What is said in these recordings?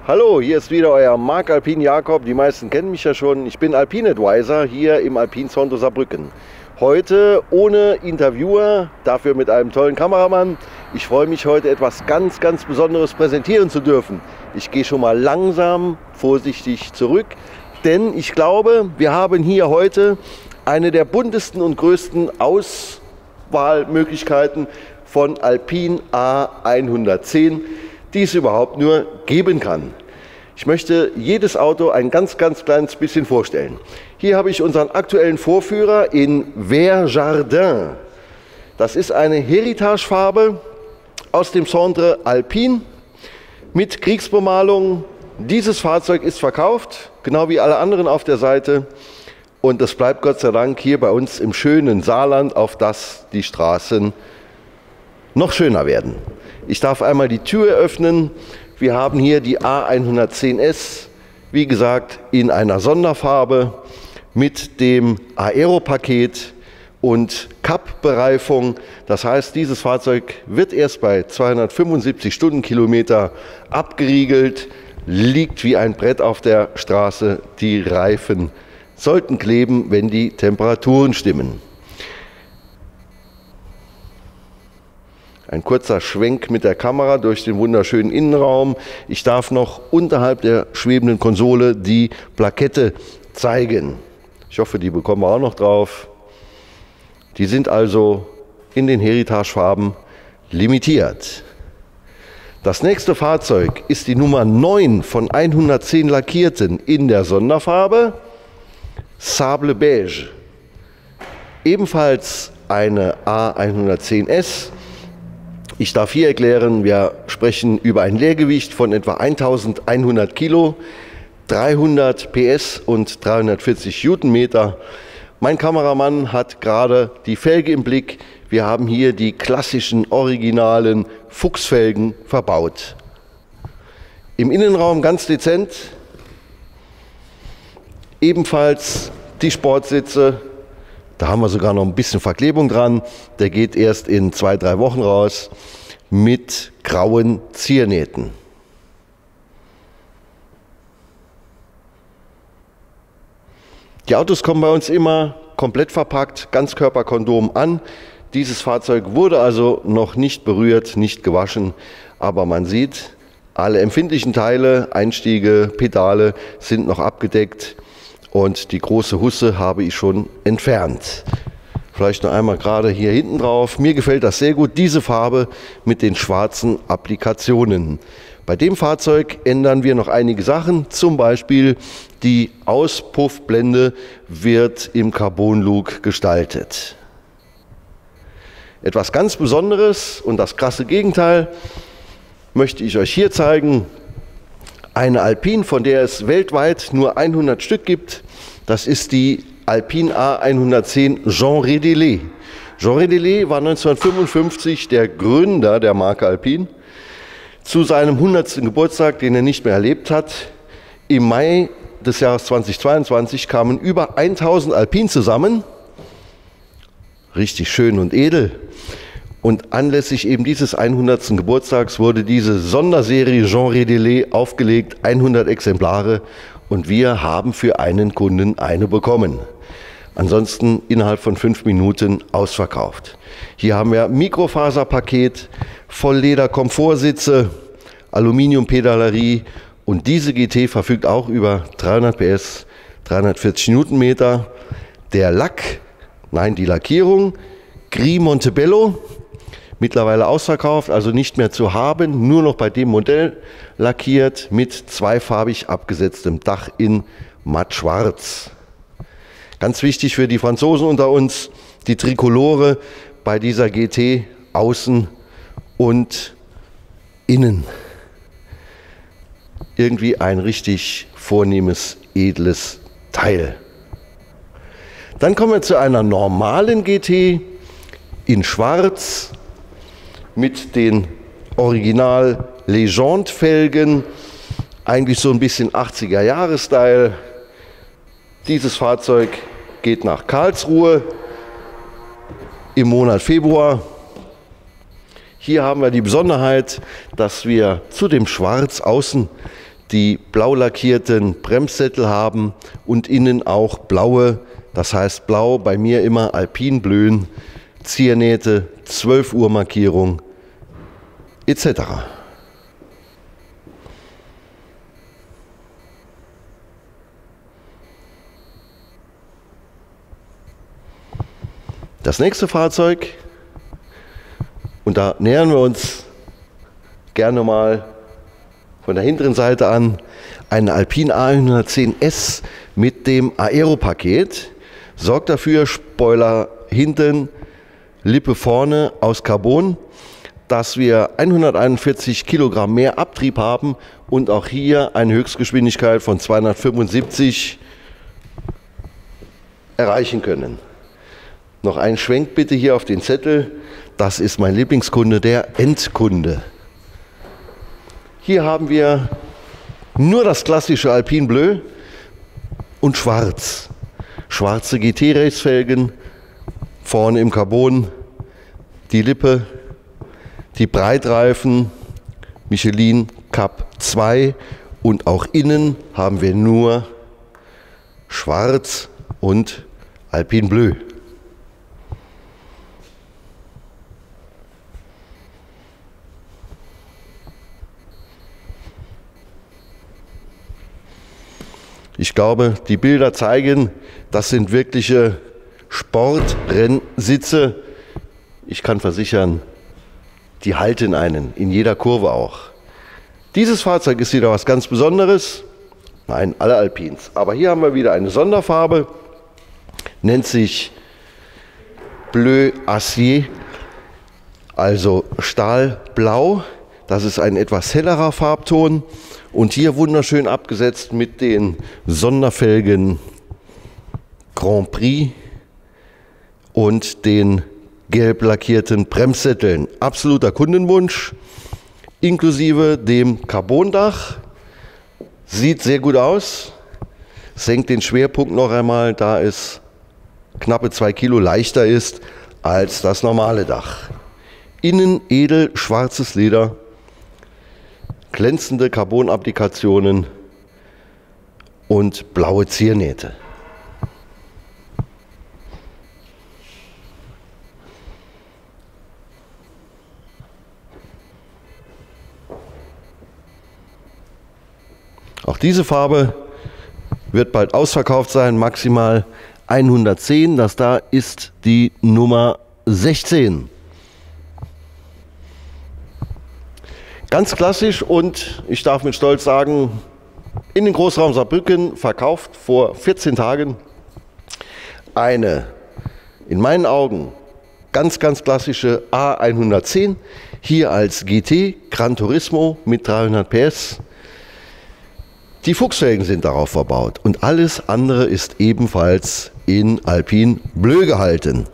Hallo, hier ist wieder euer Marc Alpin Jakob. Die meisten kennen mich ja schon. Ich bin Alpin Advisor hier im Alpin Zonto Saarbrücken. Heute ohne Interviewer, dafür mit einem tollen Kameramann. Ich freue mich heute etwas ganz Besonderes präsentieren zu dürfen. Ich gehe schon mal langsam, vorsichtig zurück, denn ich glaube, wir haben hier heute eine der buntesten und größten Auswahlmöglichkeiten von Alpin A110, die es überhaupt nur geben kann. Ich möchte jedes Auto ein ganz kleines bisschen vorstellen. Hier habe ich unseren aktuellen Vorführer in Vert Jardin. Das ist eine Heritage-Farbe aus dem Centre Alpin mit Kriegsbemalung. Dieses Fahrzeug ist verkauft, genau wie alle anderen auf der Seite. Und das bleibt Gott sei Dank hier bei uns im schönen Saarland, auf das die Straßen noch schöner werden. Ich darf einmal die Tür öffnen. Wir haben hier die A110S, wie gesagt, in einer Sonderfarbe mit dem Aero-Paket und Cup-Bereifung. Das heißt, dieses Fahrzeug wird erst bei 275 Stundenkilometer abgeriegelt, liegt wie ein Brett auf der Straße. Die Reifen sollten kleben, wenn die Temperaturen stimmen. Ein kurzer Schwenk mit der Kamera durch den wunderschönen Innenraum. Ich darf noch unterhalb der schwebenden Konsole die Plakette zeigen. Ich hoffe, die bekommen wir auch noch drauf. Die sind also in den Heritage-Farben limitiert. Das nächste Fahrzeug ist die Nummer 9 von 110 Lackierten in der Sonderfarbe Sable Beige. Ebenfalls eine A110S. Ich darf hier erklären, wir sprechen über ein Leergewicht von etwa 1100 Kilo, 300 PS und 340 Newtonmeter. Mein Kameramann hat gerade die Felge im Blick. Wir haben hier die klassischen, originalen Fuchsfelgen verbaut. Im Innenraum ganz dezent. Ebenfalls die Sportsitze. Da haben wir sogar noch ein bisschen Verklebung dran. Der geht erst in 2-3 Wochen raus mit grauen Ziernähten. Die Autos kommen bei uns immer komplett verpackt, Ganzkörperkondom an. Dieses Fahrzeug wurde also noch nicht berührt, nicht gewaschen, aber man sieht, alle empfindlichen Teile, Einstiege, Pedale sind noch abgedeckt. Und die große Husse habe ich schon entfernt. Vielleicht noch einmal gerade hier hinten drauf. Mir gefällt das sehr gut, diese Farbe mit den schwarzen Applikationen. Bei dem Fahrzeug ändern wir noch einige Sachen. Zum Beispiel die Auspuffblende wird im Carbon-Look gestaltet. Etwas ganz Besonderes und das krasse Gegenteil möchte ich euch hier zeigen. Eine Alpin, von der es weltweit nur 100 Stück gibt, das ist die Alpin A110 Jean Rédélé. Jean Rédélé war 1955 der Gründer der Marke Alpin. Zu seinem 100. Geburtstag, den er nicht mehr erlebt hat, im Mai des Jahres 2022 kamen über 1000 Alpin zusammen. Richtig schön und edel. Und anlässlich eben dieses 100. Geburtstags wurde diese Sonderserie Jean Rédélé aufgelegt, 100 Exemplare, und wir haben für einen Kunden eine bekommen. Ansonsten innerhalb von 5 Minuten ausverkauft. Hier haben wir Mikrofaserpaket, Vollleder-Komfortsitze, Aluminiumpedalerie und diese GT verfügt auch über 300 PS, 340 Newtonmeter. Der Lack, nein, die Lackierung, Gris Montebello. Mittlerweile ausverkauft, also nicht mehr zu haben, nur noch bei dem Modell lackiert mit zweifarbig abgesetztem Dach in mattschwarz. Ganz wichtig für die Franzosen unter uns, die Trikolore bei dieser GT außen und innen. Irgendwie ein richtig vornehmes, edles Teil. Dann kommen wir zu einer normalen GT in schwarz, mit den Original Legende-Felgen, eigentlich so ein bisschen 80er-Jahre-Style. Dieses Fahrzeug geht nach Karlsruhe im Monat Februar. Hier haben wir die Besonderheit, dass wir zu dem Schwarz außen die blau lackierten Bremssättel haben und innen auch blaue, das heißt blau bei mir immer Alpin Blön, Ziernähte, 12 Uhr Markierung etc. Das nächste Fahrzeug, und da nähern wir uns gerne mal von der hinteren Seite an, eine Alpine A110S mit dem Aero-Paket. Sorgt dafür, Spoiler hinten, Lippe vorne aus Carbon, dass wir 141 Kilogramm mehr Abtrieb haben und auch hier eine Höchstgeschwindigkeit von 275 erreichen können. Noch ein Schwenk bitte hier auf den Zettel. Das ist mein Lieblingskunde, der Endkunde. Hier haben wir nur das klassische Alpin Bleu und schwarz. Schwarze GT-Racefelgen, vorne im Carbon, die Lippe, die Breitreifen, Michelin Cup 2 und auch innen haben wir nur schwarz und Alpin Bleu. Ich glaube, die Bilder zeigen, das sind wirkliche Sportrennsitze. Ich kann versichern, die halten einen, in jeder Kurve auch. Dieses Fahrzeug ist wieder was ganz Besonderes. Nein, alle Alpins. Aber hier haben wir wieder eine Sonderfarbe, nennt sich Bleu Acier, also Stahlblau. Das ist ein etwas hellerer Farbton. Und hier wunderschön abgesetzt mit den Sonderfelgen Grand Prix und den gelb lackierten Bremssätteln. Absoluter Kundenwunsch, inklusive dem Carbondach. Sieht sehr gut aus, senkt den Schwerpunkt noch einmal, da es knappe 2 Kilo leichter ist als das normale Dach. Innen edel schwarzes Leder, glänzende Carbon-Applikationen und blaue Ziernähte. Auch diese Farbe wird bald ausverkauft sein, maximal 110. Das da ist die Nummer 16. Ganz klassisch und ich darf mit Stolz sagen, in den Großraum Saarbrücken verkauft vor 14 Tagen eine, in meinen Augen, ganz klassische A110, hier als GT Gran Turismo mit 300 PS. Die Fuchsfelgen sind darauf verbaut und alles andere ist ebenfalls in Alpin Bleu gehalten.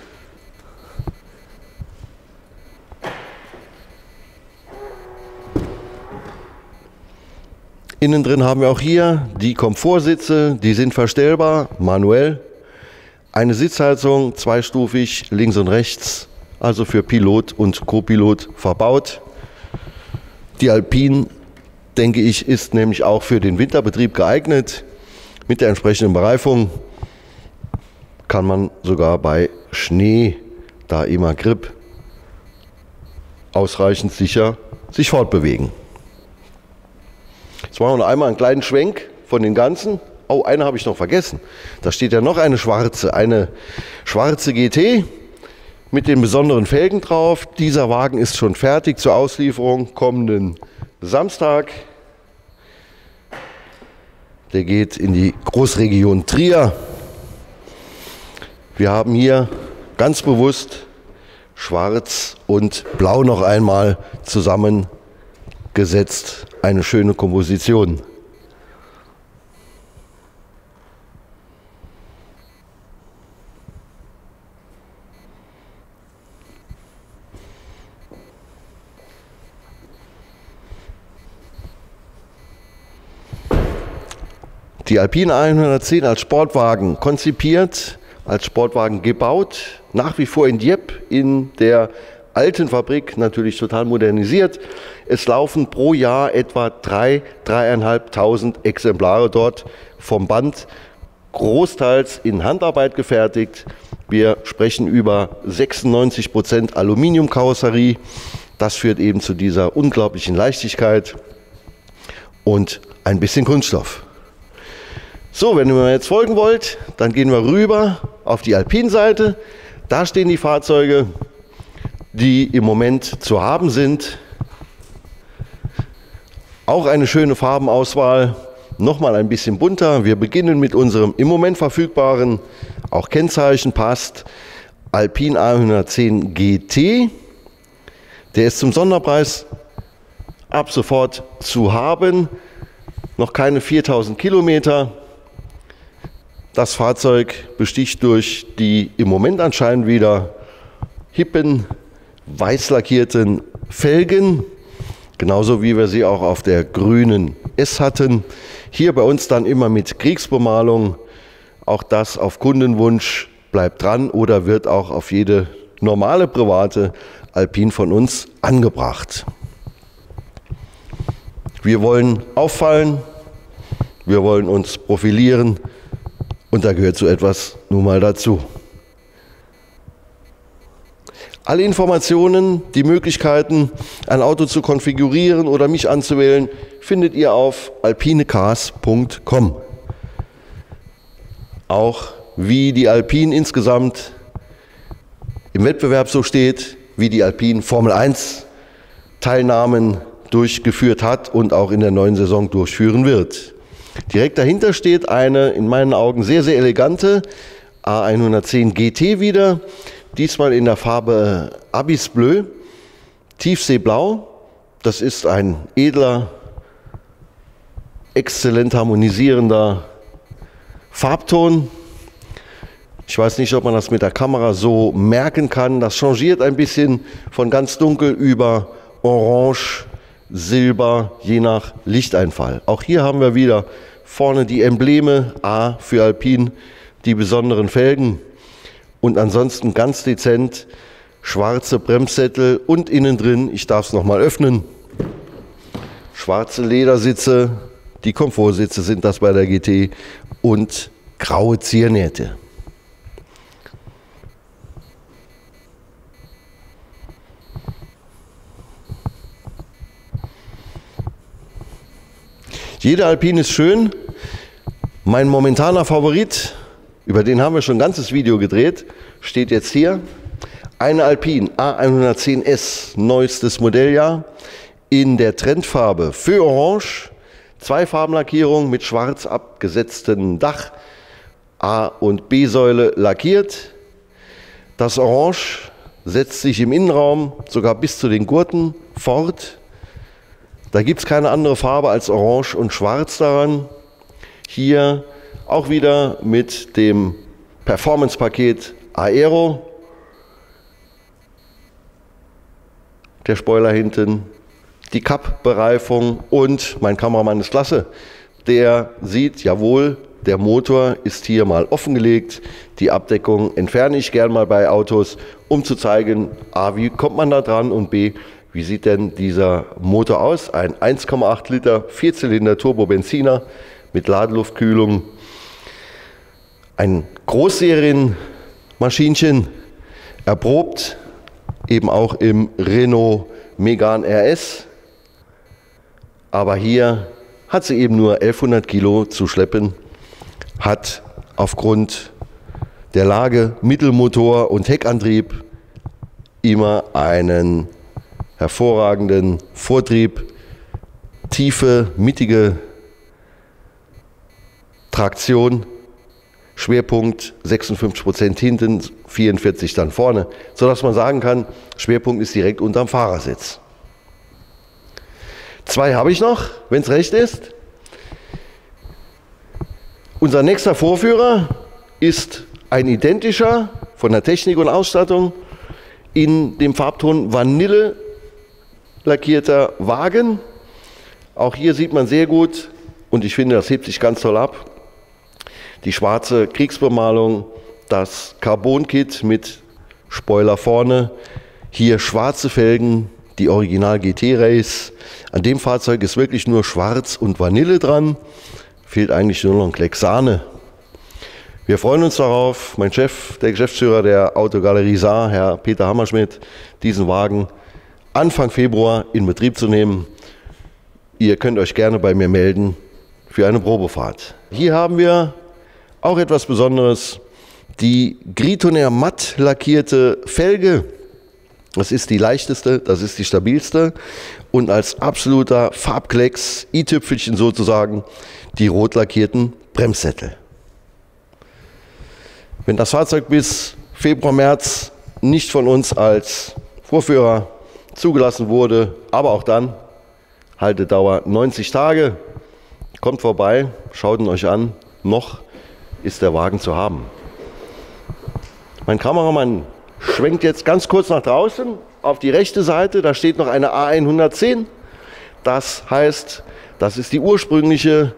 Innen drin haben wir auch hier die Komfortsitze, die sind verstellbar, manuell. Eine Sitzheizung, zweistufig, links und rechts, also für Pilot und Co-Pilot verbaut. Die Alpine, denke ich, ist nämlich auch für den Winterbetrieb geeignet. Mit der entsprechenden Bereifung kann man sogar bei Schnee, da immer Grip, ausreichend sicher sich fortbewegen. Jetzt machen wir noch einmal einen kleinen Schwenk von den ganzen. Oh, eine habe ich noch vergessen. Da steht ja noch eine schwarze GT mit den besonderen Felgen drauf. Dieser Wagen ist schon fertig zur Auslieferung kommenden Samstag. Der geht in die Großregion Trier. Wir haben hier ganz bewusst schwarz und blau noch einmal zusammengesetzt. Eine schöne Komposition. Die Alpine A110 als Sportwagen konzipiert, als Sportwagen gebaut, nach wie vor in Dieppe in der alten Fabrik natürlich total modernisiert. Es laufen pro Jahr etwa 3.500 Exemplare dort vom Band, großteils in Handarbeit gefertigt. Wir sprechen über 96% Aluminiumkarosserie. Das führt eben zu dieser unglaublichen Leichtigkeit und ein bisschen Kunststoff. So, wenn ihr mir jetzt folgen wollt, dann gehen wir rüber auf die Alpin-Seite. Da stehen die Fahrzeuge, die im Moment zu haben sind. Auch eine schöne Farbenauswahl, nochmal ein bisschen bunter. Wir beginnen mit unserem im Moment verfügbaren, auch Kennzeichen passt, Alpin A110 GT. Der ist zum Sonderpreis ab sofort zu haben. Noch keine 4000 Kilometer. Das Fahrzeug besticht durch die im Moment anscheinend wieder hippen, weiß lackierten Felgen. Genauso wie wir sie auch auf der grünen S hatten. Hier bei uns dann immer mit Kriegsbemalung. Auch das auf Kundenwunsch bleibt dran oder wird auch auf jede normale private Alpin von uns angebracht. Wir wollen auffallen, wir wollen uns profilieren und da gehört so etwas nun mal dazu. Alle Informationen, die Möglichkeiten, ein Auto zu konfigurieren oder mich anzuwählen, findet ihr auf alpinecars.com. Auch wie die Alpin insgesamt im Wettbewerb so steht, wie die Alpin Formel 1 Teilnahmen durchgeführt hat und auch in der neuen Saison durchführen wird. Direkt dahinter steht eine in meinen Augen sehr, sehr elegante A110 GT wieder. Diesmal in der Farbe Abyss Bleu, Tiefseeblau. Das ist ein edler, exzellent harmonisierender Farbton. Ich weiß nicht, ob man das mit der Kamera so merken kann. Das changiert ein bisschen von ganz dunkel über orange, silber, je nach Lichteinfall. Auch hier haben wir wieder vorne die Embleme, A für Alpin, die besonderen Felgen. Und ansonsten ganz dezent schwarze Bremssättel und innen drin, ich darf es nochmal öffnen, schwarze Ledersitze, die Komfortsitze sind das bei der GT und graue Ziernähte. Jede Alpin ist schön. Mein momentaner Favorit, über den haben wir schon ein ganzes Video gedreht, steht jetzt hier. Eine Alpin A110S, neuestes Modelljahr, in der Trendfarbe Feu Orange, 2 Farbenlackierungen mit schwarz abgesetztem Dach, A- und B-Säule lackiert. Das Orange setzt sich im Innenraum sogar bis zu den Gurten fort. Da gibt es keine andere Farbe als Orange und Schwarz daran. Hier auch wieder mit dem Performance-Paket Aero. Der Spoiler hinten, die Cup-Bereifung und mein Kameramann ist klasse. Der sieht, jawohl, der Motor ist hier mal offengelegt. Die Abdeckung entferne ich gern mal bei Autos, um zu zeigen, A, wie kommt man da dran und B, wie sieht denn dieser Motor aus? Ein 1,8 Liter Vierzylinder Turbo-Benziner mit Ladeluftkühlung. Ein Großserienmaschinchen, erprobt eben auch im Renault Megane RS. Aber hier hat sie eben nur 1100 Kilo zu schleppen, hat aufgrund der Lage Mittelmotor und Heckantrieb immer einen hervorragenden Vortrieb, tiefe, mittige Traktion, Schwerpunkt 56% hinten, 44% dann vorne, sodass man sagen kann, Schwerpunkt ist direkt unterm Fahrersitz. 2 habe ich noch, wenn es recht ist. Unser nächster Vorführer ist ein identischer von der Technik und Ausstattung in dem Farbton Vanille lackierter Wagen. Auch hier sieht man sehr gut, und ich finde, das hebt sich ganz toll ab, die schwarze Kriegsbemalung, das Carbon-Kit mit Spoiler vorne. Hier schwarze Felgen, die Original GT Race. An dem Fahrzeug ist wirklich nur Schwarz und Vanille dran. Fehlt eigentlich nur noch ein Kleck Sahne. Wir freuen uns darauf, mein Chef, der Geschäftsführer der Autogalerie Saar, Herr Peter Hammerschmidt, diesen Wagen Anfang Februar in Betrieb zu nehmen. Ihr könnt euch gerne bei mir melden für eine Probefahrt. Hier haben wir auch etwas Besonderes, die Gritoner matt lackierte Felge. Das ist die leichteste, das ist die stabilste und als absoluter Farbklecks, i-Tüpfelchen sozusagen, die rot lackierten Bremssättel. Wenn das Fahrzeug bis Februar, März nicht von uns als Vorführer zugelassen wurde, aber auch dann, Haltedauer 90 Tage, kommt vorbei, schaut ihn euch an, noch ist der Wagen zu haben. Mein Kameramann schwenkt jetzt ganz kurz nach draußen auf die rechte Seite, da steht noch eine A110. Das heißt, das ist die ursprüngliche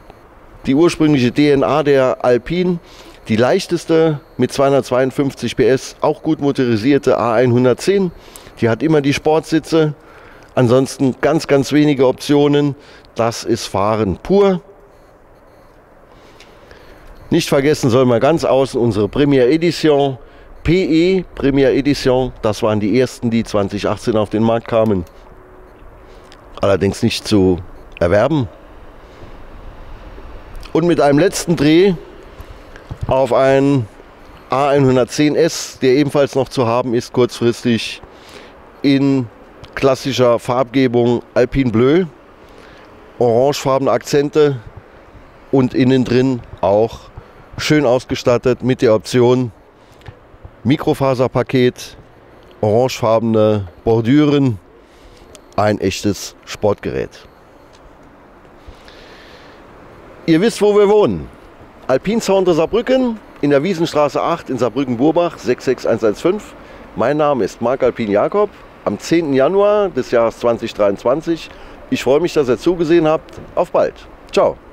DNA der Alpine. Die leichteste mit 252 PS, auch gut motorisierte A110. Die hat immer die Sportsitze. Ansonsten ganz, ganz wenige Optionen. Das ist Fahren pur. Nicht vergessen soll man ganz außen unsere Premiere Edition. PE Premiere Edition. Das waren die ersten, die 2018 auf den Markt kamen. Allerdings nicht zu erwerben. Und mit einem letzten Dreh auf einen A110S, der ebenfalls noch zu haben ist, kurzfristig in klassischer Farbgebung Alpine Bleu, orangefarbene Akzente und innen drin auch schön ausgestattet mit der Option Mikrofaserpaket, orangefarbene Bordüren, ein echtes Sportgerät. Ihr wisst, wo wir wohnen. Alpine Center Saarbrücken in der Wiesenstraße 8 in Saarbrücken-Burbach 66115. Mein Name ist Marc Alpin Jakob. Am 10. Januar des Jahres 2023. Ich freue mich, dass ihr zugesehen habt. Auf bald. Ciao.